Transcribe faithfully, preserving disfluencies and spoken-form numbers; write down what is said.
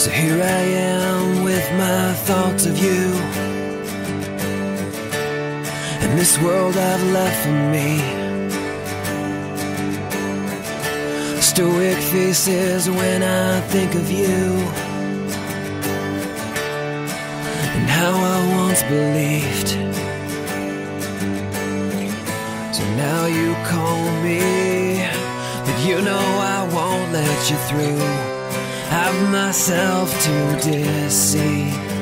So here I am with my thoughts of you, and this world I've left for me. Stoic faces when I think of you, and how I once believed. So now you call me, but you know I won't let you through. I've myself to deceive.